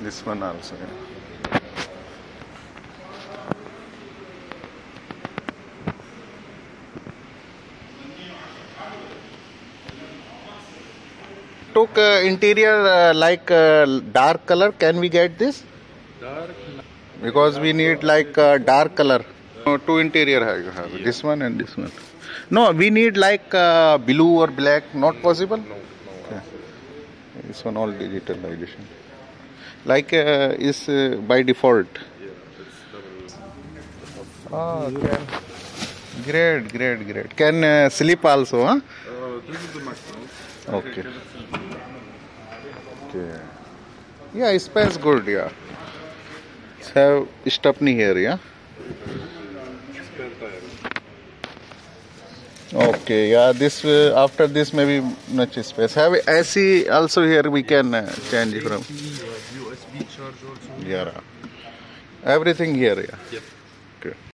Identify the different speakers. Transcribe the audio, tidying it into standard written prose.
Speaker 1: This one also. Yeah. Took interior like dark color. Can we get this?
Speaker 2: Dark.
Speaker 1: Because we need like dark color. Two interior have this one and this one. No, we need like blue or black. Not possible.
Speaker 2: No.
Speaker 1: Okay. This one all digital edition. Like is by default.
Speaker 2: Yeah, it's double.
Speaker 1: Oh, okay. Great. Can sleep also, huh?
Speaker 2: This is the maximum.
Speaker 1: Okay. Okay. Yeah, space good. Yeah. Have stepney here. Yeah.
Speaker 2: Spare tire.
Speaker 1: Okay. Yeah. This after this maybe much space. Have AC also here. We can change from.
Speaker 2: USB charge also.
Speaker 1: Yeah. Everything here. Yeah.
Speaker 2: Yep.
Speaker 1: Okay.